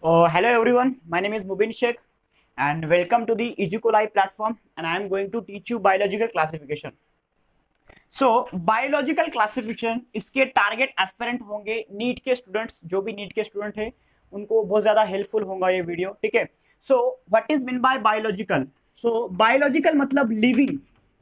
Hello everyone, my name is Mubin Sheikh and welcome to the Ejuco Live platform, and I am going to teach you biological classification. Biological classification इसके target aspirant होंगे NEET के students, जो भी NEET के student है उनको बहुत ज्यादा हेल्पफुल होगा ये वीडियो, ठीक है। So what is mean by biological? Biological मतलब लिविंग,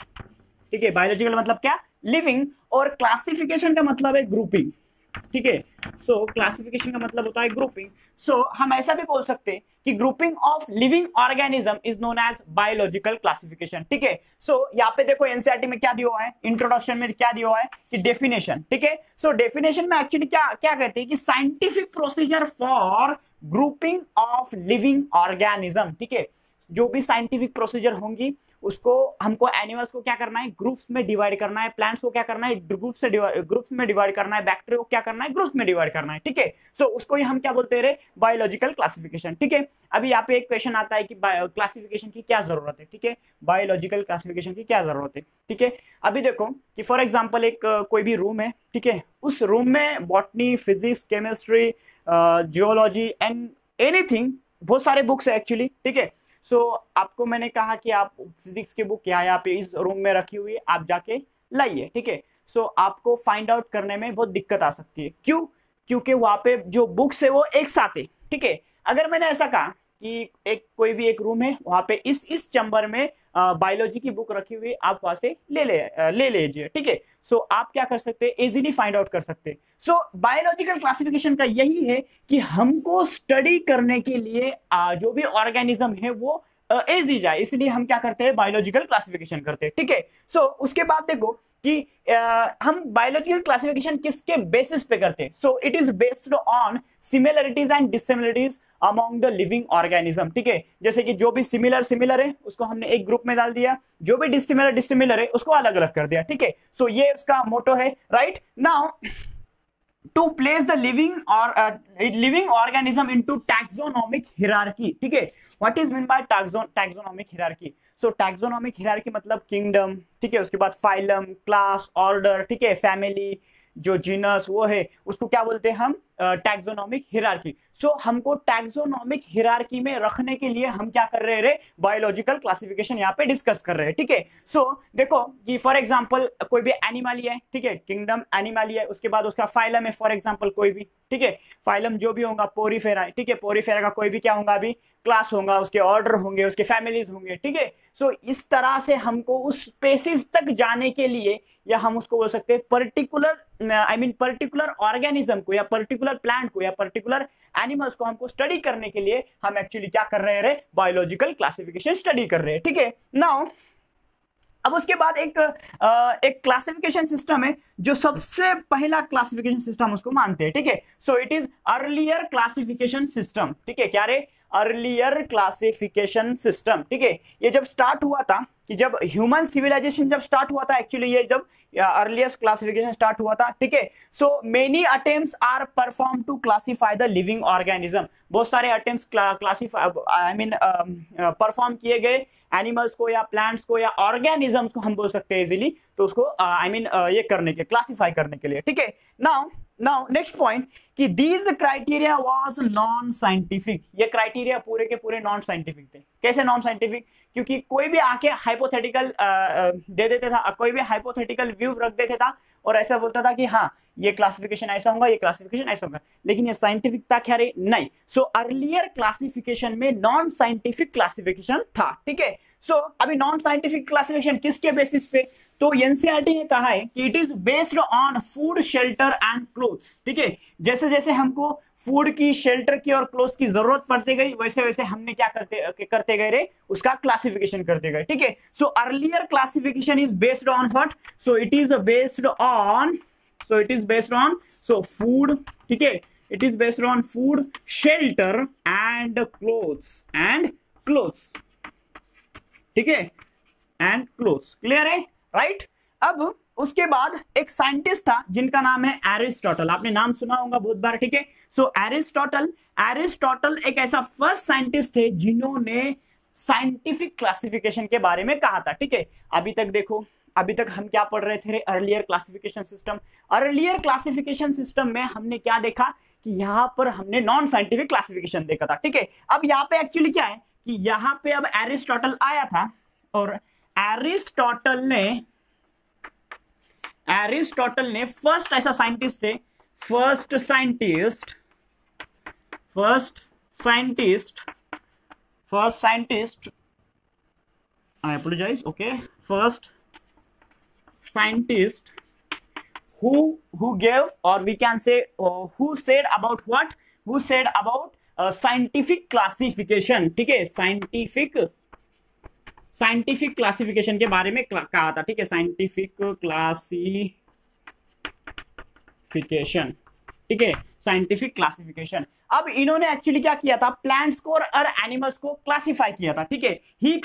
ठीक है। बायोलॉजिकल मतलब क्या? लिविंग। और क्लासिफिकेशन का मतलब है ग्रुपिंग, ठीक है। क्लासिफिकेशन का मतलब होता है ग्रुपिंग। हम ऐसा भी बोल सकते हैं कि grouping of living organism is known as biological classification, ठीक है। यहाँ पे देखो एनसीईआरटी में क्या दिया हुआ है, इंट्रोडक्शन में क्या दिया हुआ है कि डेफिनेशन, ठीक है। डेफिनेशन में एक्चुअली क्या क्या कहते हैं कि scientific procedure for grouping of living organism, ठीक है। जो भी साइंटिफिक प्रोसीजर होंगी उसको हमको एनिमल्स को क्या करना है, ग्रुप्स में डिवाइड करना है। प्लांट्स को क्या करना है, ग्रुप्स में डिवाइड करना है। बैक्टीरिया को क्या करना है, ग्रुप्स में डिवाइड करना है, ठीक है। उसको ही हम क्या बोलते हैं, बायोलॉजिकल क्लासिफिकेशन, ठीक है। अभी यहाँ पे एक क्वेश्चन आता है कि क्लासिफिकेशन की क्या जरूरत है, ठीक है। बायोलॉजिकल क्लासिफिकेशन की क्या जरूरत है, ठीक है। अभी देखो कि फॉर एग्जाम्पल एक कोई भी रूम है, ठीक है। उस रूम में botany, physics, chemistry, geology and anything, बहुत सारे बुक्स है एक्चुअली, ठीक है। आपको मैंने कहा कि आप फिजिक्स की बुक यहाँ पे इस रूम में रखी हुई है, आप जाके लाइए, ठीक है। आपको फाइंड आउट करने में बहुत दिक्कत आ सकती है। क्यों? क्योंकि वहां पे जो बुक्स है वो एक साथ है, ठीक है। अगर मैंने ऐसा कहा कि कोई भी एक रूम है, वहां पे इस चैम्बर में बायोलॉजी की बुक रखी हुई है, आप वहां से ले लीजिए, ठीक है। आप क्या कर सकते हैं, इजीली फाइंड आउट कर सकते हैं। बायोलॉजिकल क्लासिफिकेशन का यही है कि हमको स्टडी करने के लिए जो भी ऑर्गेनिज्म है वो इजी जाए, इसलिए हम क्या करते हैं, बायोलॉजिकल क्लासिफिकेशन करते हैं, ठीक है। उसके बाद देखो कि हम बायोलॉजिकल क्लासिफिकेशन किसके बेसिस पे करते हैं। It is based on similarities and dissimilarities among the living organism, ठीक है। जैसे कि जो भी सिमिलर है उसको हमने एक ग्रुप में डाल दिया, जो भी डिसिमिलर है उसको अलग अलग कर दिया, ठीक है। ये उसका मोटो है, right. Now to place the living organism into taxonomic hierarchy, ठीक है। What is mean by taxonomic hierarchy? Taxonomic hierarchy मतलब किंगडम, ठीक है। उसके बाद फाइलम, क्लास, ऑर्डर, ठीक है, फैमिली, जो जीनस वो है उसको क्या बोलते हैं हम, टैक्सोनॉमिक हियरार्की। हमको टैक्सोनॉमिक हियरार्की में रखने के लिए हम क्या कर रहे हैं, बायोलॉजिकल क्लासिफिकेशन यहाँ पे डिस्कस कर रहे हैं, ठीक है। देखो कि फॉर एग्जांपल कोई भी एनिमल है, ठीक है, किंगडम एनिमल है, उसके बाद उसका फाइलम है, फॉर एग्जांपल कोई भी, ठीक है। फाइलम जो भी होगा पोरीफेरा है, ठीक है। पोरीफेरा का कोई भी क्या होगा, अभी क्लास होगा, उसके ऑर्डर होंगे, उसके फैमिलीज होंगे, ठीक है। इस तरह से हमको उस स्पेसिस तक जाने के लिए, या हम उसको बोल सकते हैं पर्टिकुलर ऑर्गेनिज्म को, या पर्टिकुलर प्लांट को, या पर्टिकुलर एनिमल्स को हमको स्टडी करने के लिए हम एक्चुअली क्या कर रहे हैं, बायोलॉजिकल क्लासिफिकेशन स्टडी कर रहे हैं, ठीक है। नाउ अब उसके बाद एक क्लासिफिकेशन सिस्टम है, जो सबसे पहला क्लासिफिकेशन सिस्टम उसको मानते हैं, ठीक है। It is earlier classification system, ठीक है। क्या रे? अर्लियर क्लासिफिकेशन सिस्टम, ठीक है। ये जब स्टार्ट हुआ था, कि जब ह्यूमन सिविलाइजेशन जब स्टार्ट हुआ था, एक्चुअली ये जब अर्लिएस्ट क्लासिफिकेशन स्टार्ट हुआ था, ठीक है। Many attempts are perform to classify the living organism. बहुत सारे अटेम्प्ट्स परफॉर्म किए गए एनिमल्स को, या प्लांट्स को, या ऑर्गेनिजम्स को हम बोल सकते हैं इजीली, तो उसको ये करने के, क्लासिफाई करने के लिए, ठीक है। नाउ नेक्स्ट पॉइंट कि these criteria was non scientific. ये क्राइटेरिया पूरे के पूरे नॉन साइंटिफिक थे। कैसे नॉन साइंटिफिक? क्योंकि कोई भी आके हाइपोथेटिकल दे देता था, कोई भी हाइपोथेटिकल व्यू रख देता था और ऐसा बोलता था कि हाँ ये क्लासिफिकेशन ऐसा होगा, ये क्लासिफिकेशन ऐसा होगा, लेकिन ये साइंटिफिक था क्या रे? नहीं। अर्लियर क्लासिफिकेशन में नॉन साइंटिफिक क्लासिफिकेशन था, ठीक है। अभी नॉन साइंटिफिक क्लासिफिकेशन किसके बेसिस पे? तो एनसीईआरटी ने कहा है कि it is based on food, shelter and clothes, ठीक है। जैसे जैसे हमको फूड की, शेल्टर की और क्लोथ्स की जरूरत पड़ती गई, वैसे वैसे हमने क्या करते गए रे, उसका क्लासिफिकेशन करते गए, ठीक है। Earlier classification is based on what? It is based on food, ठीक है। It is based on food, shelter and clothes, ठीक है, एंड क्लोथ्स। क्लियर है, राइट। अब उसके बाद एक साइंटिस्ट था जिनका नाम है एरिस्टोटल। आपने नाम सुना होगा बहुत बार, ठीक है। एरिस्टोटल एक ऐसा फर्स्ट साइंटिस्ट थे जिन्होंने साइंटिफिक क्लासिफिकेशन के बारे में कहा था, ठीक है। अभी तक देखो अभी तक हम क्या पढ़ रहे थे, earlier classification system. Earlier classification system में हमने क्या देखा कि यहाँ पर हमने नॉन साइंटिफिक क्लासिफिकेशन देखा था, ठीक है। अब यहाँ पे एक्चुअली क्या है कि यहाँ पे अब एरिस्टोटल आया था, और एरिस्टोटल ने फर्स्ट ऐसा साइंटिस्ट थे, first scientist I apologize, okay, first scientist who gave, or we can say who said about what, who said about scientific classification, ठीक है, साइंटिफिक क्लासिफिकेशन के बारे में कहा था, ठीक है, साइंटिफिक क्लासिफिकेशन, ठीक है, साइंटिफिक क्लासिफिकेशन। अब इन्होंने एक्चुअली क्या किया था, प्लांट्स को और एनिमल्स को क्लासिफाई किया था, ठीक है। He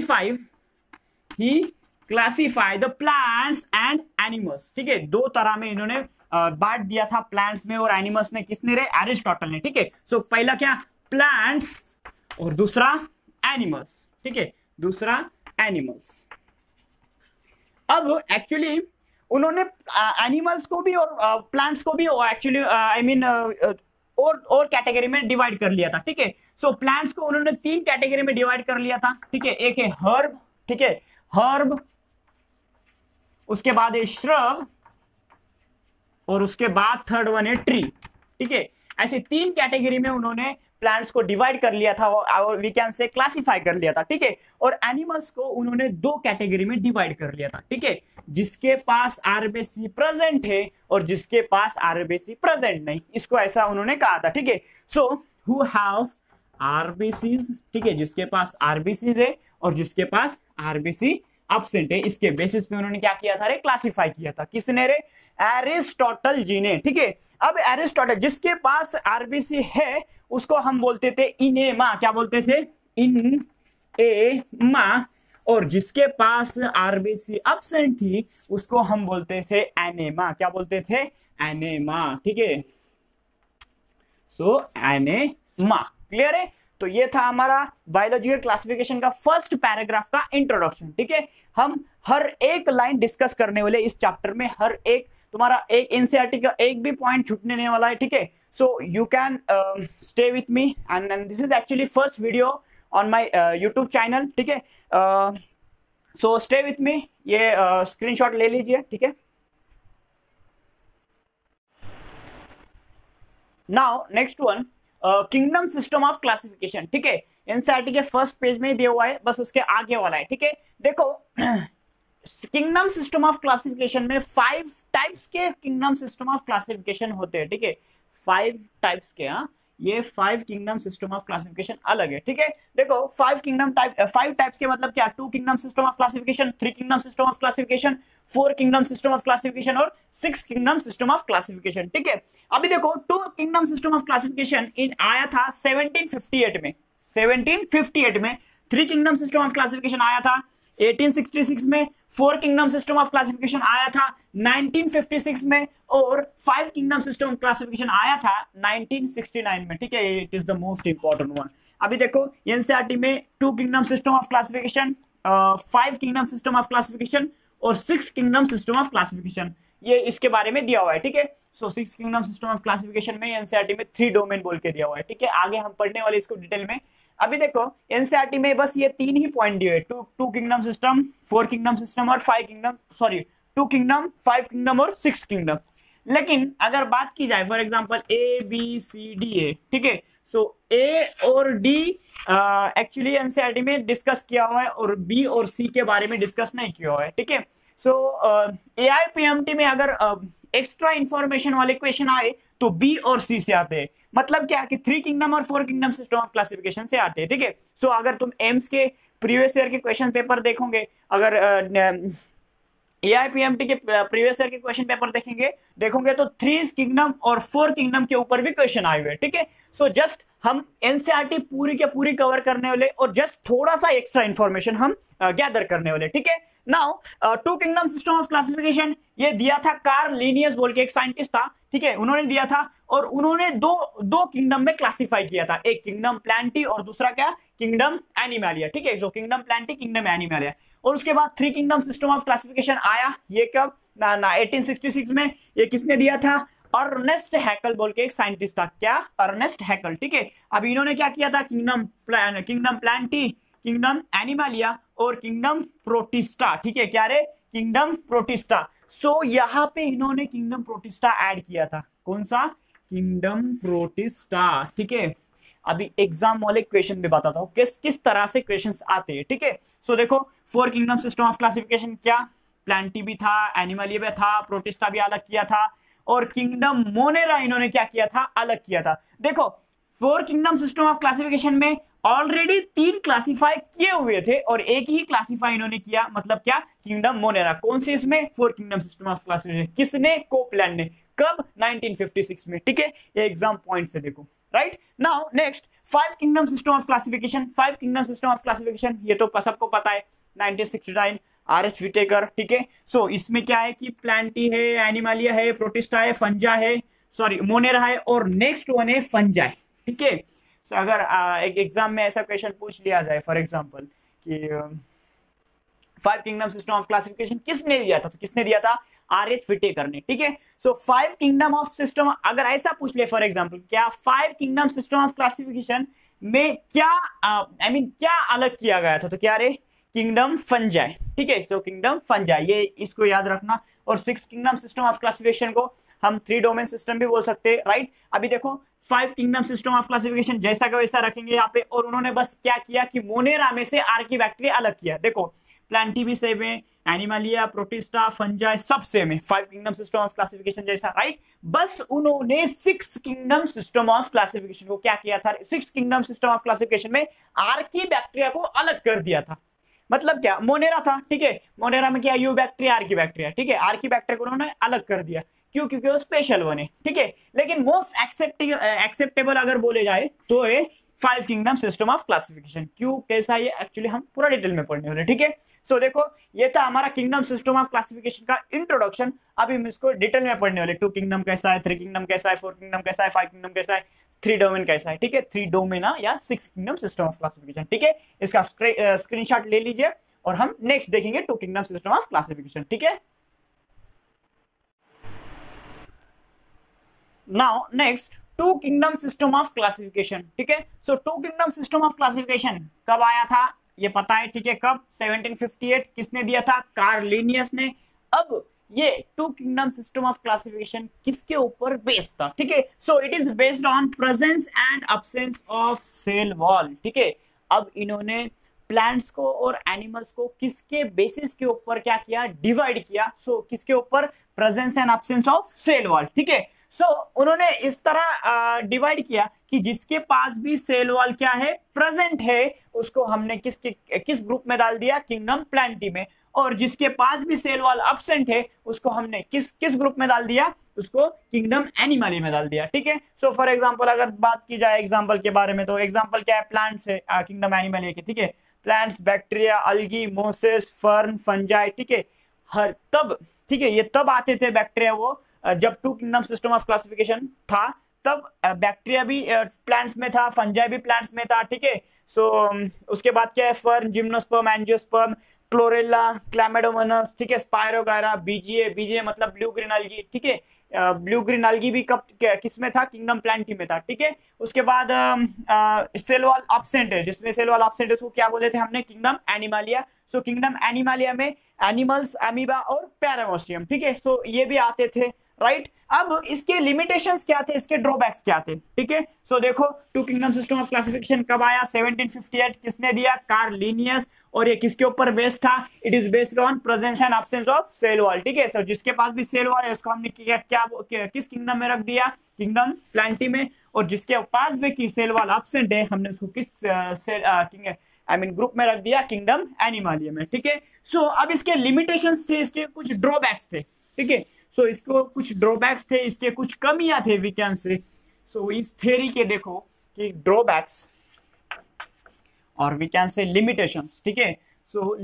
classify the plants and animals, ठीक है, दो तरह में इन्होंने बांट दिया था, प्लांट्स में और एनिमल्स ने, किसने रे, एरिस्टोटल ने, ठीक है। सो पहला क्या, प्लांट्स और दूसरा एनिमल्स, ठीक है, दूसरा एनिमल्स। अब एक्चुअली उन्होंने एनिमल्स को भी और प्लांट्स को भी एक्चुअली आई मीन और कैटेगरी में डिवाइड कर लिया था, ठीक है। सो प्लांट्स को उन्होंने 3 कैटेगरी में डिवाइड कर लिया था, ठीक है। एक है हर्ब, ठीक है, हर्ब, उसके बाद है श्रब, और उसके बाद थर्ड वन है ट्री, ठीक है। ऐसे 3 कैटेगरी में उन्होंने प्लांट्स को डिवाइड कर लिया था, और वी कैन से क्लासिफाई कर लिया था, ठीक है। और एनिमल्स को उन्होंने 2 कैटेगरी में डिवाइड कर लिया था, ठीक है, जिसके पास आरबीसी प्रेजेंट है और जिसके पास आरबीसी प्रेजेंट नहीं, इसको ऐसा उन्होंने कहा था, ठीक है। सो हु हैव आरबीसीज, ठीक है, जिसके पास आरबीसीज है और जिसके पास आरबीसी एब्सेंट है, इसके बेसिस पे उन्होंने क्या किया था रे, क्लासिफाई किया था, किसने रे, एरिस्टोटल जी ने, ठीक है। अब एरिस्टोटल, जिसके पास आरबीसी है उसको हम बोलते थे इनेमा, क्या बोलते थे, इनेमा, और जिसके पास आरबीसी एब्सेंट थी उसको हम बोलते थे एनेमा, क्या बोलते थे, एनेमा, ठीक है। सो एनेमा, क्लियर है। तो ये था हमारा बायोलॉजिकल क्लासिफिकेशन का फर्स्ट पैराग्राफ का इंट्रोडक्शन, ठीक है। हम हर एक लाइन डिस्कस करने वाले इस चैप्टर में, हर एक तुम्हारा एक एनसीईआरटी का एक भी पॉइंट छूटने नहीं वाला है, ठीक है। So you can stay with me, and this is actually first video on my YouTube channel, ठीक है। सो स्टे विथ मी, ये स्क्रीनशॉट ले लीजिए, ठीक है। Now next one, kingdom system of classification, ठीक है, एनसीईआरटी के फर्स्ट पेज में दिया हुआ है, बस उसके आगे वाला है, ठीक है। देखो किंगडम सिस्टम ऑफ क्लासिफिकेशन में 5 टाइप्स के किंगडम सिस्टम ऑफ क्लासिफिकेशन होते हैं, ठीक है, 5 टाइप्स के, हाँ, ये 5 किंगडम सिस्टम ऑफ क्लासिफिकेशन अलग है, ठीक है। देखो 5 टाइप्स के मतलब क्या, 2 kingdom system of classification, 3 kingdom system of classification, 4 kingdom system of classification और 6 किंगडम सिस्टम ऑफ क्लासिफिकेशन, ठीक है। अभी देखो 2 kingdom system of classification in आया था 1758 में, 1758 में 3 किंगडम सिस्टम ऑफ क्लासिफिकेशन आया था 1866 में, 4 किंगडम सिस्टम ऑफ क्लासिफिकेशन आया था 1956 में, और 5 किंगडम सिस्टम ऑफ क्लासिफिकेशन आया था 1969 में, ठीक है। It is the most important one. अभी देखो एनसीईआरटी में 2 kingdom system of classification, 5 kingdom system of classification और 6 किंगडम सिस्टम ऑफ क्लासिफिकेशन, ये इसके बारे में दिया हुआ है, ठीक है। So 6 kingdom system of classification में एनसीईआरटी में 3 डोमेन बोल के दिया हुआ है, ठीक है। आगे हम पढ़ने वाले इसको डिटेल में। अभी देखो एनसीईआरटी में बस ये 3 ही पॉइंट दिए, 2 किंगडम सिस्टम, 4 किंगडम सिस्टम और 5 किंगडम, सॉरी 2 किंगडम, 5 किंगडम और 6 किंगडम। लेकिन अगर बात की जाए for example A B C D A, ठीक है, सो ए और डी एक्चुअली एनसीईआरटी में डिस्कस किया हुआ है और बी और सी के बारे में डिस्कस नहीं किया हुआ है, ठीक है। सो एआईपीएमटी में अगर एक्स्ट्रा इंफॉर्मेशन वाले क्वेश्चन आए तो बी और सी से आते हैं, मतलब क्या कि 3 किंगडम और 4 किंगडम सिस्टम ऑफ क्लासिफिकेशन से आते हैं, ठीक है। सो अगर तुम एम्स के प्रीवियस ईयर के क्वेश्चन पेपर देखोगे, अगर एआईपीएमटी के प्रीवियस ईयर के क्वेश्चन पेपर देखोगे तो 3 किंगडम और 4 किंगडम के ऊपर भी क्वेश्चन आए हुए, ठीक है। सो जस्ट हम एनसीईआरटी पूरी के पूरी कवर करने वाले और जस्ट थोड़ा सा एक्स्ट्रा इंफॉर्मेशन हम गैदर करने वाले, ठीक है। Now 2 kingdom system of classification ये दिया था कार्ल लिनियस बोल के एक साइंटिस्ट था, ठीक है, उन्होंने दिया था, और उन्होंने दो किंगडम में क्लासिफाई किया था, एक किंगडम प्लांटी और दूसरा क्या, किंगडम एनिमलिया, ठीक है। So kingdom Plantae, kingdom Animalia. और उसके बाद 3 किंगडम सिस्टम ऑफ क्लासिफिकेशन आया, ये कब 1866 में। ये किसने दिया था? अर्नेस्ट हैकल बोल के एक साइंटिस्ट था। क्या? अर्नेस्ट हैकल, ठीक है। अब इन्होंने क्या किया था? किंगडम प्लांटी, किंगडम एनिमलिया और किंगडम प्रोटिस्टा, ठीक है। क्या रे? Kingdom protista. सो यहाँ पे इन्होंने किंगडम प्रोटिस्टा ऐड किया था। कौन सा? किंगडम प्रोटिस्टा, ठीक है। अभी एग्जाम वाले क्वेश्चन भी बताता हूँ किस तरह से क्वेश्चंस आते हैं, ठीक है। सो देखो 4 किंगडम सिस्टम ऑफ क्लासिफिकेशन, क्या? प्लांटी भी था, एनिमलिया भी था, प्रोटिस्टा भी अलग किया था, और किंगडम मोनेरा इन्होंने क्या किया था? अलग किया था। देखो 4 किंगडम सिस्टम ऑफ क्लासिफिकेशन में ऑलरेडी 3 क्लासिफाई किए हुए थे और एक ही क्लासिफाई इन्होंने किया, मतलब क्या? Kingdom Monera. कौन से इसमें? 4 किंगडम सिस्टम ऑफ क्लासिफिकेशन। किसने? कोपलैंड ने। कब? 1956 में, ठीक है। ये एग्जाम पॉइंट से देखो, right. Now next 5 kingdom system of classification. 5 kingdom system of classification ये तो सबको पता है, 1969 आर.एच. विटेकर, ठीक है। सो इसमें क्या है कि प्लांटी है, एनिमलिया है, प्रोटिस्टा है, फंजा है, सॉरी मोनेरा है, और नेक्स्ट वन है फंजा, ठीक है। So, अगर एक एग्जाम में ऐसा क्वेश्चन पूछ लिया जाए फॉर एग्जांपल कि 5 किंगडम सिस्टम ऑफ क्लासिफिकेशन किसने दिया था, तो किसने दिया था? आर.एच. विटेकर ने, ठीक है। सो 5 किंगडम ऑफ सिस्टम, अगर ऐसा पूछ ले फॉर एग्जांपल, क्या 5 किंगडम सिस्टम ऑफ क्लासिफिकेशन में क्या क्या अलग किया गया था, तो क्या रे? किंगडम फंजाई, ठीक है। सो किंगडम फंजाई, ये इसको याद रखना। और 6 किंगडम सिस्टम ऑफ क्लासिफिकेशन को हम 3 डोमेन सिस्टम भी बोल सकते हैं, राइट। अभी देखो 5 किंगडम सिस्टम ऑफ क्लासिफिकेशन जैसा का वैसा रखेंगे यहाँ पे, और उन्होंने बस क्या किया कि मोनेरा में से आर्कीबैक्टीरिया अलग किया। देखो प्लांटी भी सेम है, एनिमलिया, प्रोटिस्टा, फंजाई सब सेम है, 5 किंगडम सिस्टम ऑफ क्लासिफिकेशन जैसा, राइट। बस उन्होंने 6 किंगडम सिस्टम ऑफ क्लासिफिकेशन को क्या किया था? 6 किंगडम सिस्टम ऑफ क्लासिफिकेशन में आर्कीबैक्टीरिया को अलग कर दिया था। मतलब क्या? मोनेरा था, ठीक है। मोनेरा में क्या? यूबैक्टीरिया, आर्कीबैक्टीरिया, ठीक है। आर्कीबैक्टीरिया को उन्होंने अलग कर दिया, क्यों? क्योंकि वो स्पेशल वन है, ठीक है। लेकिन मोस्ट एक्सेप्टेबल अगर बोले जाए तो ये 5 किंगडम सिस्टम ऑफ क्लासिफिकेशन। क्यों, कैसा, ये एक्चुअली हम पूरा डिटेल में पढ़ने वाले, ठीक है। सो देखो ये था हमारा किंगडम सिस्टम ऑफ क्लासिफिकेशन का इंट्रोडक्शन। अभी हम इसको डिटेल में पढ़ने वाले। 2 किंगडम कैसा है, 3 किंगडम कैसा है, 4 किंगडम कैसा है, 5 किंगडम कैसा है, 3 डोमेन कैसा है, ठीक है। 3 डोमेन या 6 किंगडम सिस्टम ऑफ क्लासिफिकेशन, ठीक है। इसका स्क्रीनशॉट ले लीजिए और हम नेक्स्ट देखेंगे 2 किंगडम सिस्टम ऑफ क्लासिफिकेशन, ठीक है। Now next 2 kingdom system of classification, ठीक है। So 2 kingdom system of classification कब आया था? ये पता है, ठीक है। कब? 1758। किसने दिया था? कार्ल लिनियस ने। अब ये 2 किंगडम सिस्टम ऑफ क्लासिफिकेशन किसके ऊपर बेस्ड था, ठीक है। So it is based on presence and absence of cell wall, ठीक है। अब इन्होंने प्लांट्स को और एनिमल्स को किसके बेसिस के ऊपर क्या किया? डिवाइड किया। सो किसके ऊपर? Presence and absence of cell wall, ठीक है। सो उन्होंने इस तरह डिवाइड किया कि जिसके पास भी सेल वॉल क्या है? प्रेजेंट है, उसको हमने किस ग्रुप में डाल दिया? किंगडम प्लांटी में। और जिसके पास भी सेल वॉल एब्सेंट है, उसको हमने किस ग्रुप में डाल दिया? उसको किंगडम एनिमली में डाल दिया, ठीक है। सो फॉर एग्जांपल अगर बात की जाए एग्जांपल के बारे में, तो एग्जांपल क्या है? प्लांट्स है किंगडम एनिमली के, ठीक है। Plants, bacteria, algae, mosses, fern, fungi, ठीक है। हर तब, ठीक है, ये तब आते थे बैक्टीरिया वो जब 2 किंगडम सिस्टम ऑफ क्लासिफिकेशन था, तब बैक्टीरिया भी प्लांट्स में था, फंजाई भी प्लांट्स में था, ठीक है। सो उसके बाद क्या है? Fern, gymnosperm, angiosperm, Chlorella, Chlamydomonas, ठीक है। स्पायरोगायरा, बीजीए मतलब ब्लू ग्रीन अलगी, ठीक है। ब्लू ग्रीन अलगी भी कब किस में था? किंगडम प्लांटी में था, ठीक है। उसके बाद सेल वॉल एब्सेंट है, जिसमें सेल वॉल एब्सेंट है उसको क्या बोले थे हमने? Kingdom Animalia. So kingdom Animalia में एनिमल्स, अमीबा और पैरामोसियम, ठीक है। सो ये भी आते थे, राइट। अब इसके लिमिटेशंस क्या थे, इसके ड्रॉबैक्स क्या थे, ठीक है। सो देखो 2 किंगडम सिस्टम ऑफ क्लासिफिकेशन कब आया? 1758। किसने दिया? Carl Linnaeus. और ये किसके ऊपर बेस्ड था? It is based on presence and absence of cell wall, ठीक है। सो जिसके पास भी सेल वॉल है उसको हमने किस किंगडम में रख दिया? किंगडम प्लांटी में। और जिसके पास भी सेल वॉल एब्सेंट है, हमने उसको किस ग्रुप में रख दिया? किंगडम एनिमलिया में, ठीक है। सो अब इसके लिमिटेशंस थे, इसके कुछ ड्रॉबैक्स थे, ठीक है। सो इसको कुछ ड्रॉबैक्स थे, इसके कुछ कमियां थे, वी कैन से। सो इस थ्योरी के देखो कि ड्रॉबैक्स और वी कैन से लिमिटेशंस, ठीक है। सो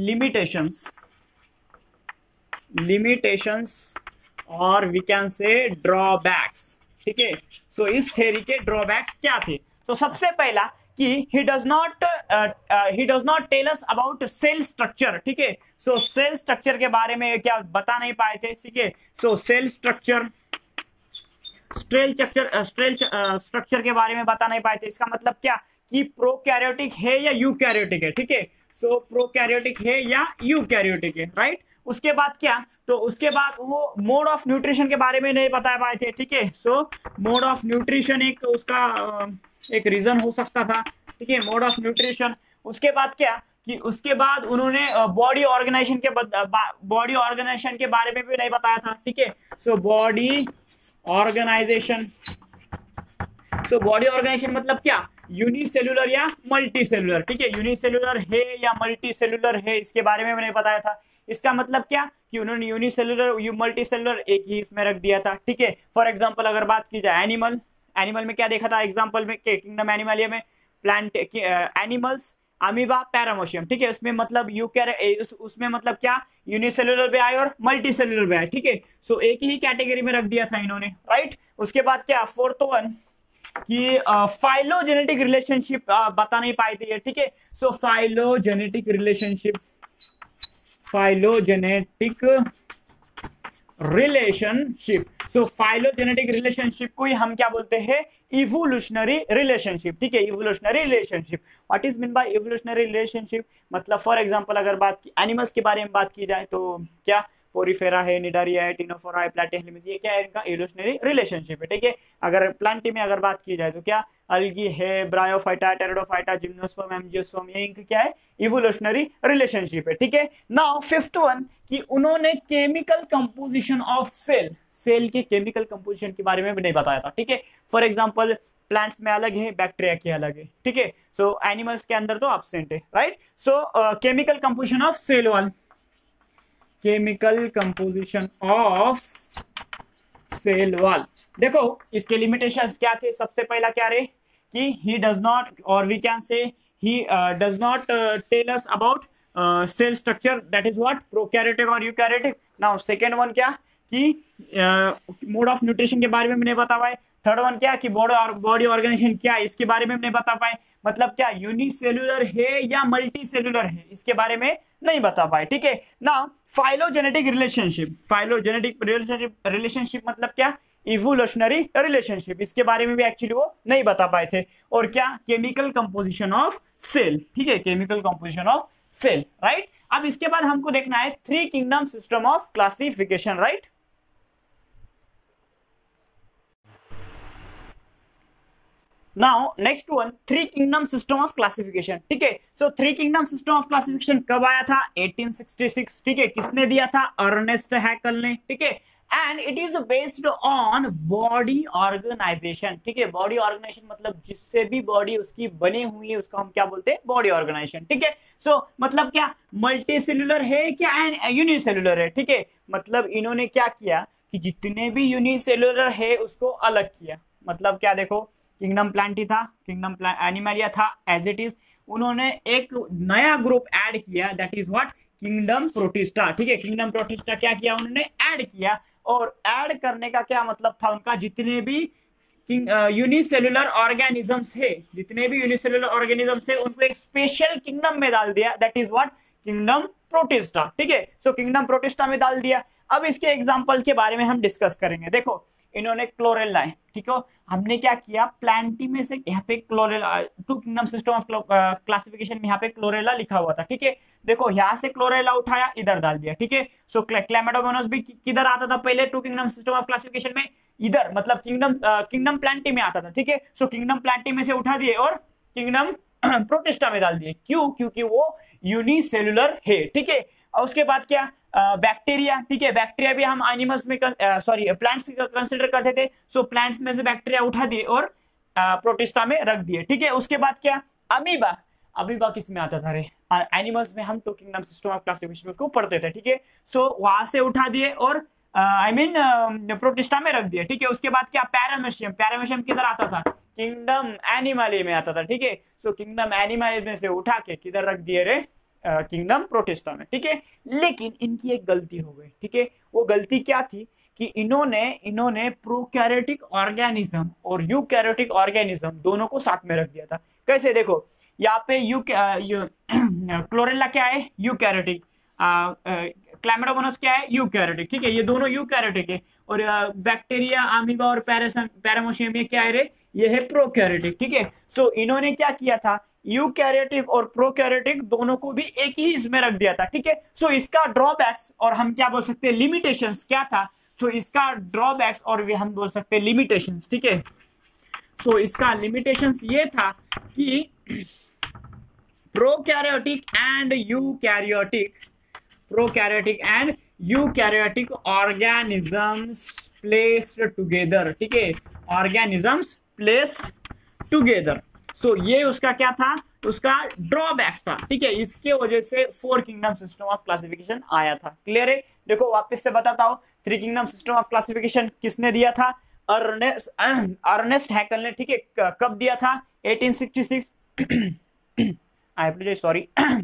लिमिटेशंस और वी कैन से ड्रॉबैक्स, ठीक है। सो इस थ्योरी के ड्रॉबैक्स क्या थे? तो सबसे पहला कि he does not tell us about cell structure, ठीक है। सो सेल स्ट्रक्चर के बारे में क्या बता नहीं पाए थे, ठीक है। सो सेल स्ट्रक्चर, स्ट्रक्चर के बारे में बता नहीं पाए थे। इसका मतलब क्या कि प्रोकैरियोटिक है या यूकैरियोटिक है, ठीक है। सो प्रोकैरियोटिक है या यूकैरियोटिक है, राइट। उसके बाद क्या, तो उसके बाद वो मोड ऑफ न्यूट्रिशन के बारे में नहीं बता पाए थे, ठीक है। सो मोड ऑफ न्यूट्रिशन एक उसका एक रीजन हो सकता था, ठीक है, मोड ऑफ न्यूट्रिशन। उसके बाद क्या कि उसके बाद उन्होंने बॉडी ऑर्गेनाइजेशन के बारे में भी नहीं बताया था, ठीक है। सो बॉडी ऑर्गेनाइजेशन मतलब क्या, यूनिसेलुलर या मल्टी सेलुलर, ठीक है। यूनिसेलुलर है या मल्टी सेलुलर है, इसके बारे में मैंने बताया था। इसका मतलब क्या कि उन्होंने यूनिसेलुलर मल्टी सेलुलर एक ही इसमें रख दिया था, ठीक है। फॉर एग्जांपल अगर बात की जाए एनिमल में क्या देखा था एग्जांपल में, किंगडम एनिमलिया में प्लांट एनिमल्स, अमीबा, पैरामोशियम, ठीक है। उसमें मतलब उसमें मतलब क्या, यूनिसेलुलर भी आए और मल्टी सेलुलर भी आए, ठीक है। सो एक ही कैटेगरी में रख दिया था इन्होंने, राइट। उसके बाद क्या, फोर्थ वन कि फाइलोजेनेटिक रिलेशनशिप बता नहीं पाए थे, ठीक है। So phylogenetic relationship so phylogenetic relationship को ही हम क्या बोलते हैं, इवोल्यूशनरी रिलेशनशिप, ठीक है। Evolutionary relationship, what is mean by evolutionary relationship, मतलब फॉर एग्जांपल अगर बात की एनिमल्स के बारे में बात की जाए तो क्या, पोरीफेरा है, निडारिया है, टिनोफोरा है, प्लैटिहेल्मिंथ, ये क्या है, इनका इवोल्यूशनरी रिलेशनशिप है, ठीक है। अगर प्लांटी में अगर बात की जाए तो क्या, अलगी है, ब्रायोफाइटा, टेरिडोफाइटा, जिम्नोस्पर्म, एंजियोस्पर्म, ये इनकी क्या है, इवोल्यूशनरी रिलेशनशिप है, ठीक है। नाउ फिफ्थ वन कि उन्होंने केमिकल कंपोजिशन ऑफ सेल के केमिकल कंपोजिशन के बारे में भी नहीं बताया था, ठीक है। फॉर एग्जांपल प्लांट्स में अलग है, बैक्टीरिया के अलग है, ठीक है। सो एनिमल्स के अंदर तो एब्सेंट है, right. So chemical composition of cell wall, chemical composition of cell wall, देखो इसके लिमिटेशंस क्या थे। सबसे पहला क्या रहे कि ही डज नॉट, और we can say he does not tell us about cell structure, that is what, prokaryotic और यूकैरियोटिक। नाउ सेकंड वन क्या कि मोड ऑफ न्यूट्रिशन के बारे में नहीं बता पाए। थर्ड वन क्या कि बॉडी ऑर्गेनाइजेशन क्या है, इसके बारे में नहीं बता पाए, मतलब क्या यूनिसेलुलर है या मल्टी सेलुलर है, इसके बारे में नहीं बता पाए, ठीक है ना। फाइलोजेनेटिक रिलेशनशिप मतलब क्या, इवोल्यूशनरी रिलेशनशिप, इसके बारे में भी एक्चुअली वो नहीं बता पाए थे। और क्या, केमिकल कंपोजिशन ऑफ सेल, ठीक है, chemical composition of cell, right. अब इसके बाद हमको देखना है three kingdom system of classification, right. Now next one, three kingdom system of classification, ठीक है। So three kingdom system of classification कब आया था, 1866, ठीक है। किसने दिया था, अर्नेस्ट हैकेल ने, ठीक है। And it is based on body organisation, ठीक है। बॉडी ऑर्गेनाइजेशन मतलब जिससे भी बॉडी उसकी बनी हुई है उसको हम क्या बोलते हैं, बॉडी ऑर्गेनाइजेशन, ठीक है। सो मतलब क्या, मल्टी सेलुलर है क्या यूनिसेलुलर है, ठीक है। मतलब इन्होंने क्या किया कि जितने भी यूनिसेलुलर है उसको अलग किया, मतलब क्या, देखो किंगडम प्लांटी था, किंगडम एनिमलिया था एज इट इज, उन्होंने एक नया ग्रुप ऐड किया, that is what, kingdom protista, ठीक है। किंगडम प्रोटिस्टा क्या किया उन्होंने, ऐड किया, और ऐड करने का क्या मतलब था उनका, जितने भी यूनिसेलुलर ऑर्गेनिजम्स है, जितने भी यूनिसेलुलर ऑर्गेनिजम्स है उनको एक स्पेशल किंगडम में डाल दिया, that is what, kingdom protista, ठीक है। सो किंगडम प्रोटिस्टा में डाल दिया। अब इसके एग्जांपल के बारे में हम डिस्कस करेंगे। देखो इन्होंने क्लोरेला है, ठीक है। हमने क्या किया, प्लांटी में से यहाँ पे chlorella, two kingdom system of classification में यहाँ पे क्लोरेला लिखा हुआ था, ठीक है। देखो यहाँ से क्लोरेला उठाया, इधर डाल दिया, ठीक है। सो क्लैमिडोमोनास भी किधर आता था पहले, two kingdom system of classification में, इधर, मतलब किंगडम प्लांटी में आता था, ठीक है। सो किंगडम प्लांटी में से उठा दिए और किंगडम प्रोटिस्टा में डाल दिए, क्यों, क्योंकि वो यूनिसेलुलर है, ठीक है। और उसके बाद क्या, बैक्टीरिया, ठीक है। बैक्टीरिया भी हम एनिमल्स में प्लांट्स कंसिडर करते थे। सो प्लांट्स में से बैक्टीरिया उठा दिए और प्रोटिस्टा में रख दिए, ठीक है। उसके बाद क्या, अमीबा, अमीबा किस में आता था रे, एनिमल्स में हम two kingdom system of classification को पढ़ते थे, ठीक है। सो वहां से उठा दिए और प्रोटिस्टा में रख दिए, ठीक है। उसके बाद क्या, पैरामेशियम, पैरामेशियम किधर आता था, किंगडम एनिमली में आता था, ठीक है। सो किंगडम एनिमली में से उठा के किधर रख दिए रे, किंगडम प्रोटिस्टा में, ठीक है। लेकिन इनकी एक गलती हो गई, ठीक है। वो गलती क्या थी कि इन्होंने प्रोकैरियोटिक ऑर्गेनिज्म और यूकैरियोटिक ऑर्गेनिज्म दोनों को साथ में रख दिया था। कैसे देखो, यहाँ पे क्लोरेला क्या है, यूकैरियोटिक, क्लैमिडोमोनास क्या है, यूकैरियोटिक, ठीक है, ये दोनों यूकैरियोटिक है। और बैक्टीरिया, अमीबा और पैरामोशियम क्या है रे, ये है प्रोकैरियोटिक, ठीक है। सो इन्होंने क्या किया था, यूकैरियोटिक और प्रोकैरियोटिक दोनों को भी एक ही इसमें रख दिया था, ठीक है। सो इसका ड्रॉबैक्स और हम क्या बोल सकते हैं, लिमिटेशंस क्या था, सो इसका ड्रॉबैक्स और भी हम बोल सकते हैं लिमिटेशंस, ठीक है। सो इसका लिमिटेशंस ये था कि prokaryotic and eukaryotic organisms placed together, ठीक है, ऑर्गेनिजम्स प्लेस्ड टुगेदर। सो ये उसका क्या था, उसका ड्रॉबैक्स था, ठीक है। इसके वजह से 4 किंगडम सिस्टम ऑफ क्लासिफिकेशन आया था। क्लियर है? देखो वापस से बताता हूं, 3 किंगडम सिस्टम ऑफ क्लासिफिकेशन किसने दिया था, अर्नेस्ट हैकेल ने, ठीक है। कब दिया था, 1866 आई एप्लोजाइज, सॉरी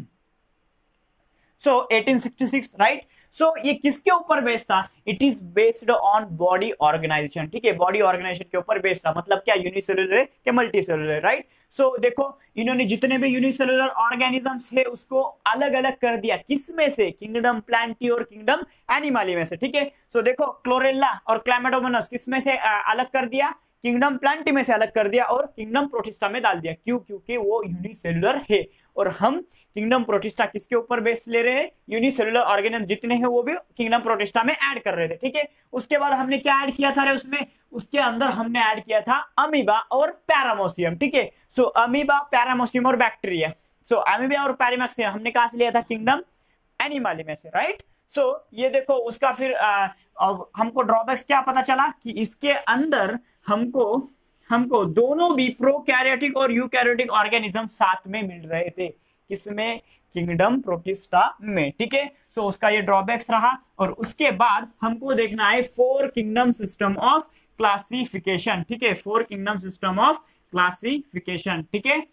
सो 1866, राइट। सो ये किसके ऊपर बेस्ड था, it is based on body organisation, ठीक है, बॉडी ऑर्गेनाइजेशन के ऊपर बेस्ड था। मतलब क्या, यूनिसेलुलर क्या मल्टीसेलुलर, राइट। सो देखो इन्होंने जितने भी यूनिसेलुलर ऑर्गेनिजम्स है उसको अलग अलग कर दिया, किसमें से, किंगडम प्लांटी और किंगडम एनिमली में से, ठीक है। सो देखो क्लोरेला और क्लैमिडोमोनास किसमें से अलग कर दिया, किंगडम प्लांटी में से अलग कर दिया और किंगडम प्रोटिस्टा में डाल दिया। क्यों, क्योंकि वो यूनिसेलुलर है। और हम किंगडम प्रोटिस्टा किसके ऊपर बेस ले रहे हैं, यूनिसेलुलर ऑर्गेनिज्म जितने हैं वो भी किंगडम प्रोटिस्टा में ऐड कर रहे थे, ठीक है। उसके बाद हमने क्या ऐड किया था रे उसमें, उसके अंदर हमने ऐड किया था अमीबा और पैरामोसियम, ठीक है। सो अमीबा, पैरामोसियम और बैक्टीरिया। सो अमीबा और पैरामोसियम हमने कहां से लिया था, किंगडम एनिमली में से, राइट। सो ये देखो उसका फिर हमको ड्रॉबैक्स क्या पता चला कि इसके अंदर हमको दोनों भी प्रोकैरियोटिक और यूकैरियोटिक ऑर्गेनिज्म साथ में मिल रहे थे, किसमें, किंगडम प्रोटिस्टा में, ठीक है। सो उसका ये ड्रॉबैक्स रहा। और उसके बाद हमको देखना है 4 किंगडम सिस्टम ऑफ क्लासिफिकेशन, ठीक है, 4 किंगडम सिस्टम ऑफ क्लासिफिकेशन, ठीक है।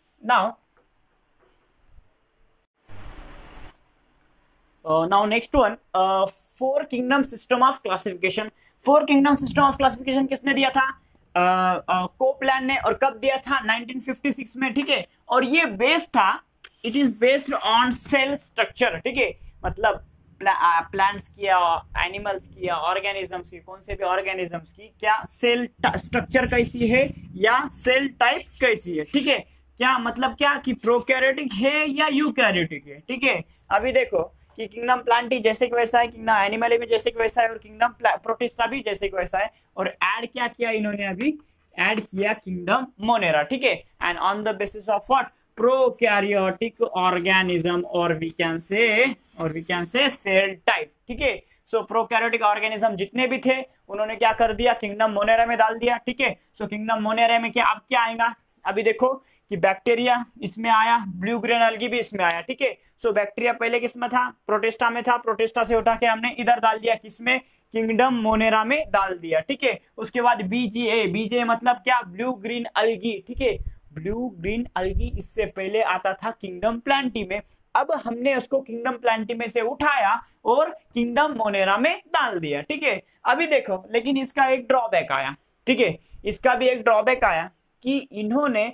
Now next one, 4 kingdom system of classification. 4 kingdom system of classification किसने दिया था, कोपलैंड ने, और कब दिया था, 1956 में, ठीक है। और ये बेस्ड था, it is based on cell structure, ठीक है। मतलब प्लांट्स की, एनिमल्स की, ऑर्गेनिजम्स की, कौन से भी ऑर्गेनिजम्स की क्या सेल स्ट्रक्चर कैसी है या सेल टाइप कैसी है, ठीक है। क्या मतलब क्या कि प्रोकैरियोटिक है या यूकैरियोटिक है, ठीक है। अभी देखो कि किंगडम प्लांटी जैसे कि वैसा है, किंगडम एनिमल में जैसे कि वैसा है, और किंगडम प्रोटिस्टा भी जैसे कि वैसा है। और ऐड क्या किया इन्होंने, अभी ऐड किया किंगडम मोनेरा, ठीक है। And on the basis of what, prokaryotic organism, और we can say cell type, ठीक है। सो प्रोकैरियोटिक ऑर्गेनिज्म जितने भी थे उन्होंने क्या कर दिया, किंगडम मोनेरा में डाल दिया, ठीक है। सो किंगडम मोनेरा में क्या, अब क्या आएगा, अभी देखो कि बैक्टीरिया इसमें आया, ब्लू ग्रीन एल्गी भी इसमें आया, ठीक है। सो बैक्टीरिया पहले किसमें था, प्रोटिस्टा में था, प्रोटिस्टा से उठा के हमने इधर डाल दिया, किसमें, किंगडम मोनेरा में डाल दिया, ठीक है। उसके बाद बीजीए मतलब क्या, ब्लू ग्रीन एल्गी, ठीक है। ब्लू ग्रीन एल्गी इससे पहले आता था किंगडम प्लांटी में, अब हमने उसको किंगडम प्लांटी में से उठाया और किंगडम मोनेरा में डाल दिया, ठीक है। अभी देखो लेकिन इसका एक ड्रॉबैक आया, ठीक है, इसका भी एक ड्रॉबैक आया कि इन्होंने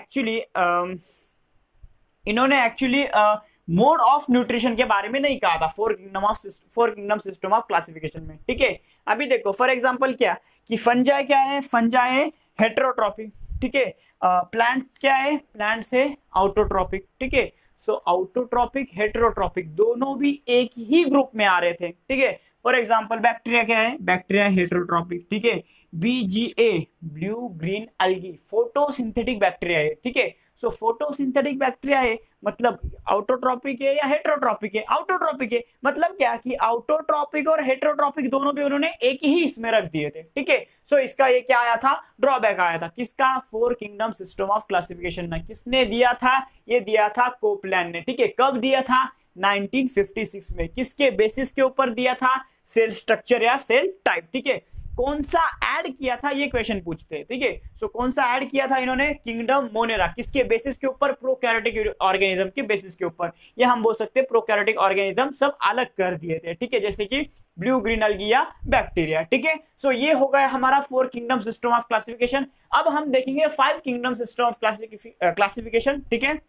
एक्चुअली मोड ऑफ न्यूट्रिशन के बारे में नहीं कहा था 4 किंगडम सिस्टम ऑफ क्लासिफिकेशन में, ठीक है। अभी देखो फॉर एग्जांपल क्या कि फंजाई क्या है, फंजाई है हेटेरोट्रॉपिक, ठीक है। प्लांट क्या है, प्लांट से ऑटोट्रॉपिक, ठीक है। सो ऑटोट्रॉपिक हेटेरोट्रॉपिक दोनों भी एक ही ग्रुप में आ रहे थे, ठीक है। फॉर एग्जांपल बैक्टीरिया क्या है, बैक्टीरिया हेटेरोट्रॉपिक, ठीक है। B G A blue green algae photosynthetic bacteria है, ठीक है। सो फोटोसिंथेटिक बैक्टीरिया है मतलब ऑटोट्रॉपिक है या हेटेरोट्रॉपिक है, ऑटोट्रॉपिक है। मतलब क्या कि ऑटोट्रॉपिक और हेटेरोट्रॉपिक दोनों भी उन्होंने एक ही इसमें रख दिए थे, ठीक है। सो इसका ये क्या आया था, ड्रॉबैक आया था, किसका, 4 किंगडम सिस्टम ऑफ क्लासिफिकेशन में। किसने दिया था, ये दिया था कोपलैंड ने, ठीक है। कब दिया था, 1956 में। किसके बेसिस के ऊपर दिया था, सेल स्ट्रक्चर या सेल टाइप, ठीक है। कौन सा ऐड किया था ये क्वेश्चन पूछते हैं, ठीक है। सो कौन सा ऐड किया था इन्होंने, किंगडम मोनेरा, किसके बेसिस के ऊपर, प्रोकैरियोटिक ऑर्गेनिज्म के बेसिस के ऊपर, ये हम बोल सकते हैं प्रोकैरियोटिक ऑर्गेनिज्म सब अलग कर दिए थे, ठीक है, जैसे कि ब्लू ग्रीन अलगी या बैक्टीरिया, ठीक है। सो ये हो गया हमारा 4 किंगडम सिस्टम ऑफ क्लासिफिकेशन। अब हम देखेंगे 5 किंगडम सिस्टम ऑफ क्लासिफिकेशन, ठीक है।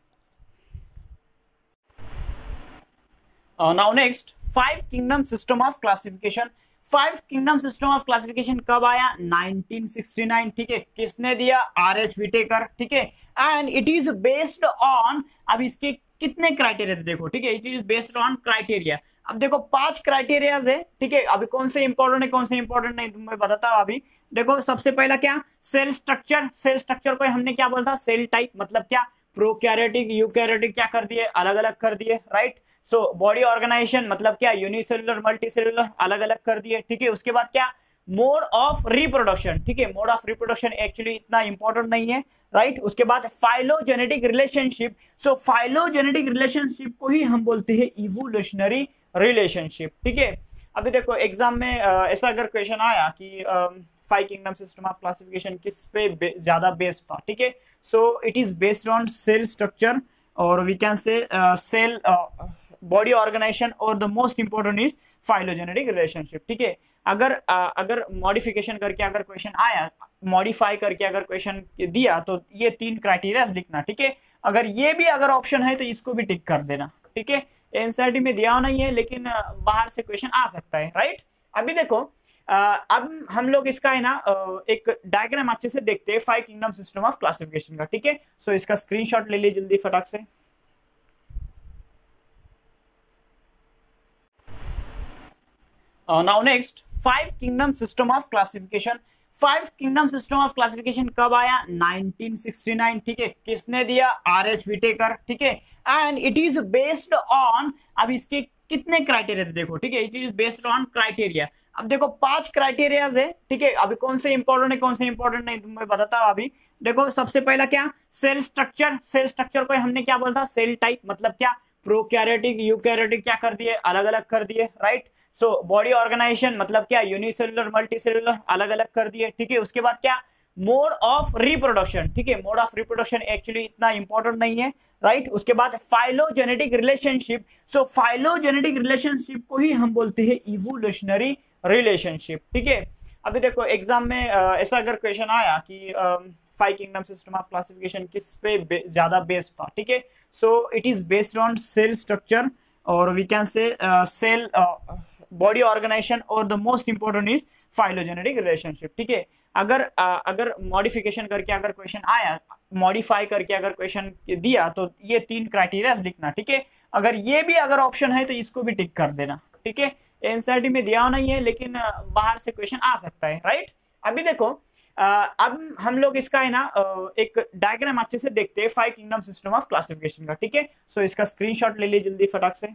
Now next 5 kingdom system of classification. 5 kingdom system of classification कब आया, 1969, ठीक है। किसने दिया, आर.एच. विटेकर, ठीक है। And it is based on, अब इसके कितने क्राइटेरिया थे देखो, ठीक है, it is based on criteria. अब देखो 5 क्राइटेरियाज है, ठीक है। अभी कौन से इंपॉर्टेंट है कौन से इंपॉर्टेंट नहीं मैं बताता हूं अभी। देखो सबसे पहला क्या, सेल स्ट्रक्चर। सेल स्ट्रक्चर को हमने क्या बोला था, सेल टाइप, मतलब क्या, प्रोकैरियोटिक यूकैरियोटिक क्या कर दिए, अलग अलग कर दिए, राइट। सो बॉडी ऑर्गेनाइजेशन मतलब क्या, यूनिसेलुलर मल्टीसेलुलर अलग अलग कर दिए, ठीक है। उसके बाद क्या, मोड ऑफ रिप्रोडक्शन, ठीक है। मोड ऑफ रिप्रोडक्शन एक्चुअली इतना इंपॉर्टेंट नहीं है, राइट। उसके बाद phylogenetic relationship. So phylogenetic relationship को ही हम बोलते हैं इवोल्यूशनरी रिलेशनशिप, ठीक है। अभी देखो एग्जाम में ऐसा अगर क्वेश्चन आया कि 5 किंगडम सिस्टम ऑफ क्लासिफिकेशन किस पे ज्यादा बेस्ड था, ठीक है। So it is based on cell structure और we can say cell body organisation और the most important is phylogenetic relationship, ठीक है। अगर मॉडिफिकेशन करके अगर क्वेश्चन आया, मॉडिफाई करके अगर क्वेश्चन दिया तो ये 3 क्राइटेरिया लिखना, ठीक है। अगर ये भी अगर ऑप्शन है तो इसको भी टिक कर देना, ठीक है। एनसीईआरटी में दिया नहीं है लेकिन बाहर से क्वेश्चन आ सकता है, राइट। अभी देखो अब हम लोग इसका है ना एक डायग्राम अच्छे से देखते हैं 5 किंगडम सिस्टम ऑफ क्लासिफिकेशन का, ठीक है। सो इसका स्क्रीनशॉट ले लीजिए जल्दी फटाक से। Now next 5 kingdom system of classification. 5 kingdom system of classification कब आया, 1969, ठीक है। किसने दिया, आर.एच. विटेकर, ठीक है। And it is based on, अब इसके कितने क्राइटेरिया थे देखो, ठीक है, it is based on criteria. अब देखो 5 क्राइटेरियाज है, ठीक है। अभी कौन से इंपॉर्टेंट है कौन से इंपॉर्टेंट नहीं मैं बताता हूं अभी। देखो सबसे पहला क्या, सेल स्ट्रक्चर। सेल स्ट्रक्चर को हमने क्या बोला था, सेल टाइप, मतलब क्या, प्रोकैरियोटिक यूकैरियोटिक क्या कर दिए, अलग अलग कर दिए, राइट। सो बॉडी ऑर्गेनाइजेशन मतलब क्या, यूनिसेलुलर मल्टीसेलुलर अलग अलग कर दिए, ठीक है। उसके बाद क्या, मोड ऑफ रिप्रोडक्शन, ठीक है। मोड ऑफ रिप्रोडक्शन एक्चुअली इतना इंपॉर्टेंट नहीं है, राइट। उसके बाद phylogenetic relationship. So phylogenetic relationship को ही हम बोलते हैं इवोल्यूशनरी रिलेशनशिप, ठीक है। अभी देखो एग्जाम में ऐसा अगर क्वेश्चन आया कि 5 किंगडम सिस्टम ऑफ क्लासिफिकेशन किस पे ज्यादा बेस्ड था, ठीक है। So it is based on cell structure और we can say cell body organisation और the most important is phylogenetic relationship, ठीक है। अगर मॉडिफिकेशन करके अगर क्वेश्चन आया, मॉडिफाई करके अगर क्वेश्चन दिया तो ये 3 क्राइटेरिया लिखना, ठीक है। अगर ये भी अगर ऑप्शन है तो इसको भी टिक कर देना, ठीक है। एनसीईआरटी में दिया नहीं है लेकिन बाहर से क्वेश्चन आ सकता है, राइट। अभी देखो अब हम लोग इसका है ना एक डायग्राम अच्छे से देखते हैं 5 किंगडम सिस्टम ऑफ क्लासिफिकेशन का, ठीक है। सो इसका स्क्रीनशॉट ले लीजिए जल्दी फटाक से।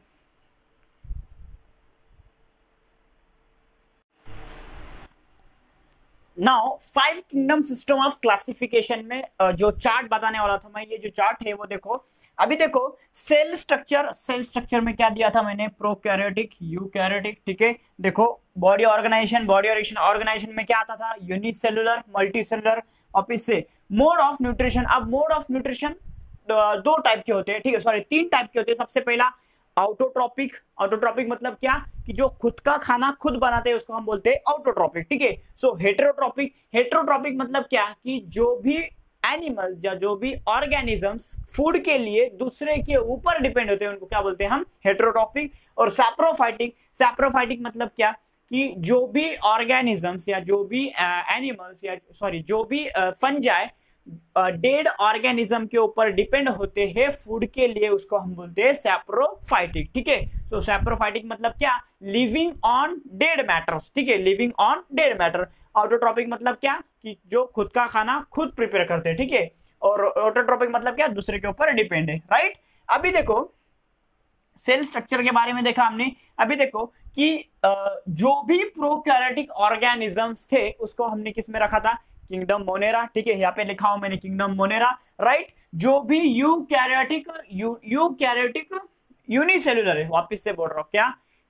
Now 5 kingdom system of classification में जो चार्ट बताने वाला था मैं, ये जो चार्ट है वो देखो। अभी देखो सेल स्ट्रक्चर, सेल स्ट्रक्चर में क्या दिया था मैंने, प्रोकैरियोटिक यूकैरियोटिक, ठीक है। देखो बॉडी ऑर्गेनाइजेशन, बॉडी ऑर्गेनाइजेशन में क्या आता था, यूनिसेलुलर मल्टीसेलुलर। और से मोड ऑफ न्यूट्रिशन। अब मोड ऑफ न्यूट्रिशन 2 टाइप के होते हैं, ठीक है, सॉरी 3 टाइप के होते हैं। सबसे पहला ऑटोट्रॉपिक। ऑटोट्रॉपिक मतलब क्या, कि जो खुद का खाना खुद बनाते हैं उसको हम बोलते हैं ऑटोट्रॉपिक, ठीक है। सो हेटेरोट्रॉपिक। हेटेरोट्रॉपिक मतलब क्या, कि जो भी एनिमल्स या जो भी ऑर्गेनिजम्स फूड के लिए दूसरे के ऊपर डिपेंड होते हैं उनको क्या बोलते हैं हम, हेटेरोट्रॉपिक। और सैप्रोफाइटिक। सैप्रोफाइटिक मतलब क्या, कि जो भी ऑर्गेनिजम्स या जो भी एनिमल्स या सॉरी जो भी फंजाई डेड ऑर्गेनिज्म के ऊपर डिपेंड होते हैं फूड के लिए, उसको हम बोलते हैं सैप्रोफाइटिक, ठीक है। सो सैप्रोफाइटिक मतलब क्या, लिविंग ऑन डेड मैटर्स, ठीक है, living on dead matter. Autotrophic मतलब क्या, कि जो खुद का खाना खुद प्रिपेयर करते हैं, ठीक है। और ऑटोट्रॉपिक मतलब क्या, दूसरे के ऊपर डिपेंड है, राइट। अभी देखो सेल स्ट्रक्चर के बारे में देखा हमने। अभी देखो कि जो भी प्रोकैरियोटिक ऑर्गेनिजम्स थे उसको हमने किस में रखा था, किंगडम मोनेरा, ठीक है। यहाँ पे लिखा हूं मैंने किंगडम मोनेरा, राइट। जो भी यूकैरियोटिक यूनिसेलुलर है, वापस से बोल रहा हूं क्या,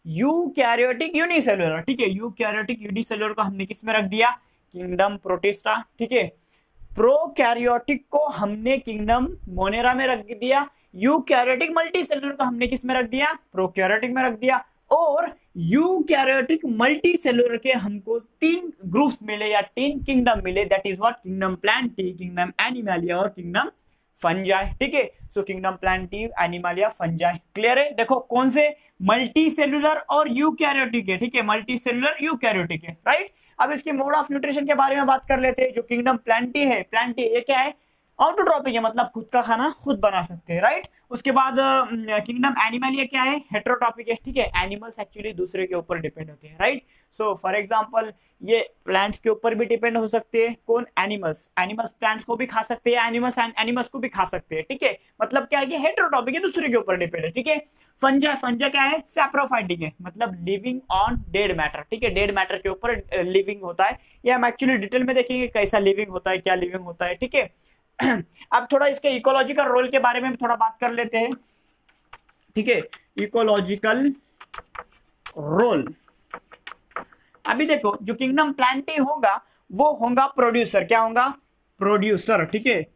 यूकैरियोटिक यूनिसेलुलर, ठीक है, यूकैरियोटिक यूनिसेलुलर को हमने किस में रख दिया, किंगडम प्रोटिस्टा, ठीक है। प्रोकैरियोटिक को हमने किंगडम मोनेरा में रख दिया, यूकैरियोटिक मल्टीसेलुलर को हमने किस में रख दिया, प्रोकैरियोटिक में रख दिया। और यूकैरियोटिक मल्टीसेलुलर के हमको 3 ग्रुप्स मिले या 3 किंगडम मिले, that is what, kingdom Plantae, kingdom Animalia और किंगडम फंजाई, ठीक है। So kingdom plantae, animalia, fungi, clear है। देखो कौन से, मल्टी सेलुलर और यूकैरियोटिक है, ठीक है, मल्टी सेलुलर यूकैरियोटिक है, राइट। अब इसके मोड ऑफ न्यूट्रिशन के बारे में बात कर लेते हैं। जो किंगडम प्लांटी है, प्लांटी ये क्या है, ऑटोट्रॉपिक है, मतलब खुद का खाना खुद बना सकते हैं, राइट। उसके बाद किंगडम एनिमलिया क्या है, हेटेरोट्रॉपिक है, ठीक है, एनिमल्स एक्चुअली दूसरे के ऊपर डिपेंड होते हैं, राइट। सो फॉर एग्जांपल ये प्लांट्स के ऊपर भी डिपेंड हो सकते हैं, कौन, एनिमल्स, एनिमल्स प्लांट्स को भी खा सकते हैं, एनिमल्स एनिमल्स को भी खा सकते हैं, ठीक है। मतलब क्या है कि हेटेरोट्रॉपिक है, दूसरे के ऊपर डिपेंड है, ठीक है। फंजा, फंजा क्या है, सैप्रोफाइटिक है, मतलब लिविंग ऑन डेड मैटर, ठीक है, डेड मैटर के ऊपर लिविंग होता है। ये हम एक्चुअली डिटेल में देखेंगे कैसा लिविंग होता है, क्या लिविंग होता है, ठीक है। अब थोड़ा इसके इकोलॉजिकल रोल के बारे में थोड़ा बात कर लेते हैं, ठीक है, इकोलॉजिकल रोल। अभी देखो जो किंगडम प्लांटी होगा वो होगा प्रोड्यूसर, क्या होगा, प्रोड्यूसर, ठीक है।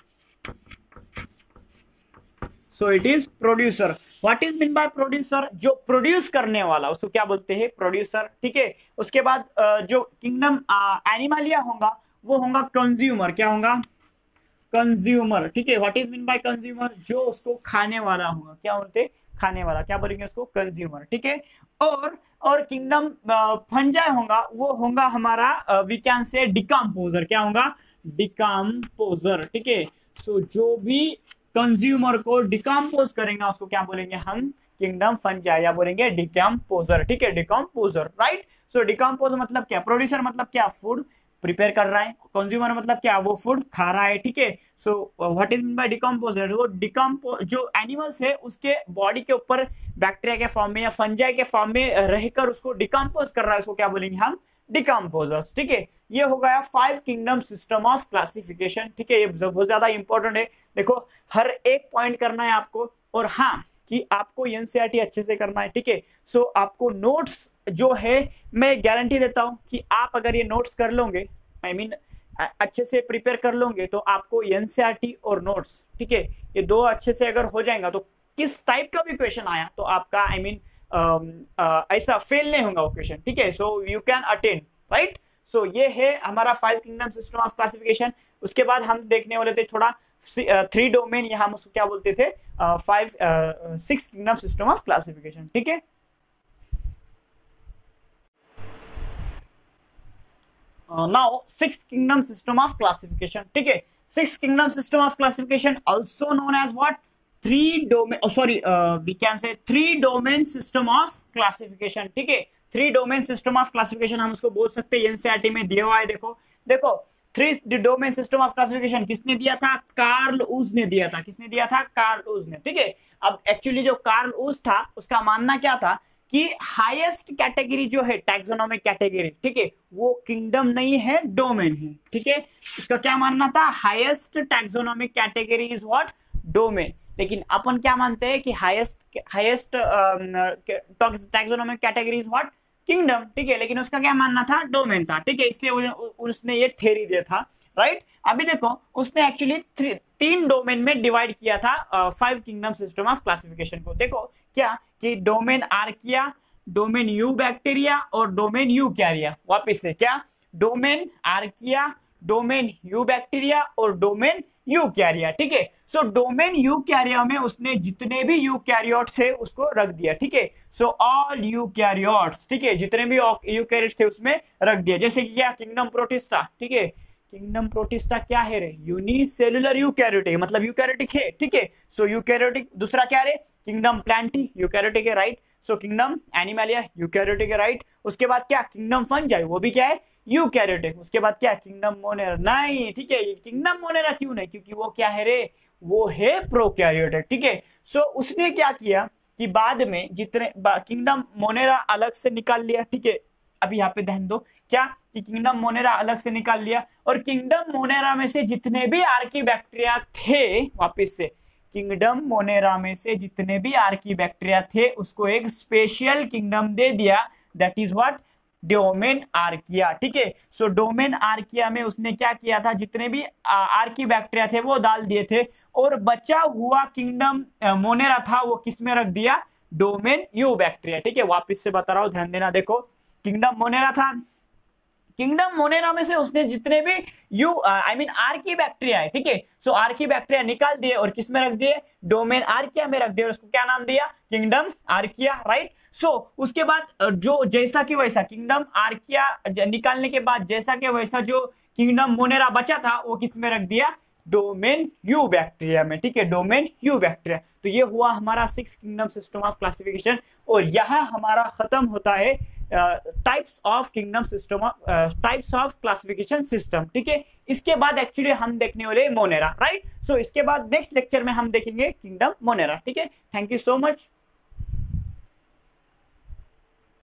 So it is producer. What is mean by producer, जो प्रोड्यूस करने वाला उसको क्या बोलते हैं, प्रोड्यूसर, ठीक है। उसके बाद जो किंगडम एनिमलिया होगा वो होगा कंज्यूमर, क्या होगा, कंज्यूमर, ठीक है। What is mean by consumer, जो उसको खाने वाला होगा, क्या बोलते हैं, खाने वाला, क्या बोलेंगे उसको, कंज्यूमर, ठीक है। और किंगडम फंजाई होगा वो होगा हमारा वी कैन से डिकम्पोजर, क्या होगा, डिकम्पोजर, ठीक है। सो जो भी कंज्यूमर को डिकम्पोज करेंगे उसको क्या बोलेंगे हम, किंगडम फंजाई, या बोलेंगे डिकम्पोजर, ठीक है, डिकम्पोजर, राइट। सो डिकम्पोजर मतलब क्या, प्रोड्यूसर मतलब क्या, फूड प्रिपेयर कर रहा है, कंज्यूमर मतलब क्या, वो फूड खा रहा है, ठीक है। So what is mean by decomposer, वो डिकम्पोज जो एनिमल्स है उसके बॉडी के ऊपर बैक्टीरिया के फॉर्म में या फंजाई के फॉर्म में रहकर उसको डिकम्पोज कर रहा है, उसको क्या बोलेंगे हम, डिकम्पोजर्स, ठीक है। ये हो गया 5 किंगडम सिस्टम ऑफ क्लासिफिकेशन, ठीक है। ये बहुत ज्यादा इंपॉर्टेंट है, देखो हर एक पॉइंट करना है आपको, और हाँ कि आपको एनसीईआरटी अच्छे से करना है, ठीक है। सो आपको नोट्स जो है मैं गारंटी देता हूं कि आप अगर ये नोट्स कर लोगे, आई मीन अच्छे से प्रिपेयर कर लोगे, तो आपको एनसीईआरटी और नोट्स, ठीक है, ये दो अच्छे से अगर हो जाएगा तो किस टाइप का भी क्वेश्चन आया तो आपका आई मीन ऐसा फेल नहीं होगा वो क्वेश्चन, ठीक है। So you can attend, right. सो ये है हमारा 5 किंगडम सिस्टम ऑफ क्लासिफिकेशन। उसके बाद हम देखने वाले थे थोड़ा 3 डोमेन, या हम उसको क्या बोलते थे, 6 किंगडम सिस्टम ऑफ क्लासिफिकेशन, ठीक है। Now 6 kingdom system of classification, ठीक है। 6 kingdom system of classification also known as what, 3 domain, sorry we can say 3 domain system of classification, ठीक है। 3 डोमेन सिस्टम ऑफ क्लासिफिकेशन हम उसको बोल सकते हैं, एनसीईआरटी में दिया हुआ है, देखो 3 डोमेन सिस्टम ऑफ क्लासिफिकेशन किसने दिया था, कार्ल ऊज ने दिया था, किसने दिया था, कार्ल ऊज ने, ठीक है। अब एक्चुअली जो कार्ल ऊज था उसका मानना क्या था कि हाईएस्ट कैटेगरी जो है टैक्सोनॉमिक कैटेगरी, ठीक है, वो किंगडम नहीं है, डोमेन है, ठीक है। उसका क्या मानना था, highest taxonomic category is what, domain. लेकिन अपन क्या मानते हैं कि highest taxonomic category is what, kingdom, ठीक है। लेकिन उसका क्या मानना था, डोमेन था, ठीक है, इसलिए उसने ये थ्योरी दिया था, राइट। अभी देखो उसने एक्चुअली 3 डोमेन में डिवाइड किया था 5 किंगडम सिस्टम ऑफ क्लासिफिकेशन को। देखो क्या कि domain archaea, domain eubacteria और डोमेन यू कैरिया। वापिस से क्या, domain archaea, domain eubacteria और डोमेन यू कैरिया, ठीक है। सो डोमेन यू कैरिया में उसने जितने भी यू कैरियोट्स है उसको रख दिया, ठीक है। सो ऑल यू कैरियोट्स, ठीक है, जितने भी यू कैरियोट्स थे उसमें रख दिया। जैसे कि क्या, किंगडम प्रोटिस्टा, ठीक है, किंगडम प्रोटिस्टा क्या है रे, यूनिसेलुलर यूकैरियोटिक, मतलब यूकैरियोटिक है, ठीक है। So eukaryotic. दूसरा क्या रे, किंगडम प्लांटी, यूकैरियोटिक है, right. So kingdom animalia, eukaryotic है, राइट। उसके बाद क्या, किंगडम फंजाई, वो भी क्या है, यूकैरियोटिक। उसके बाद क्या, किंगडम मोनेरा, नहीं, ठीक है, किंगडम मोनेरा क्यों नहीं, क्योंकि वो क्या है रे, वो है प्रोकैरियोटिक, ठीक है। सो उसने क्या किया कि बाद में जितने किंगडम मोनेरा अलग से निकाल लिया, ठीक है। अभी यहाँ पे ध्यान दो क्या कि किंगडम मोनेरा अलग से निकाल लिया, और किंगडम मोनेरा में से जितने भी आर्की बैक्टीरिया थे वापिस से किंगडम मोनेरा में से जितने भी आर्की बैक्टीरिया थे उसको एक स्पेशल किंगडम दे दिया, that is what, domain archaea. ठीक है, सो डोमेन आर्किया में उसने क्या किया था, जितने भी आर्की बैक्टीरिया थे वो डाल दिए थे, और बचा हुआ किंगडम मोनेरा था वो किस में रख दिया, डोमेन यू बैक्टीरिया। ठीक है, वापस से बता रहा हूं, ध्यान देना। देखो, किंगडम मोनेरा था, किंगडम मोनेरा में से उसने जितने भी आर्की बैक्टीरिया है, ठीक है, सो आर्की बैक्टीरिया निकाल दिए और किस में रख दिए, डोमेन आर्किया में रख दिए, और उसको क्या नाम दिया, किंगडम आर्किया, राइट। सो उसके बाद जो जैसा कि वैसा किंगडम आर्किया निकालने के बाद जैसा कि वैसा जो किंगडम मोनेरा बचा था वो किस में रख दिया, डोमेन यू बैक्टीरिया में। ठीक है, डोमेन यू बैक्टीरिया। तो ये हुआ हमारा 6 किंगडम सिस्टम ऑफ क्लासिफिकेशन, और यहाँ हमारा खत्म होता है types of kingdom system, types of classification system. ठीक है, इसके बाद एक्चुअली हम देखने वाले मोनेरा, राइट। सो इसके बाद नेक्स्ट लेक्चर में हम देखेंगे किंगडम मोनेरा। ठीक है, थैंक यू सो मच।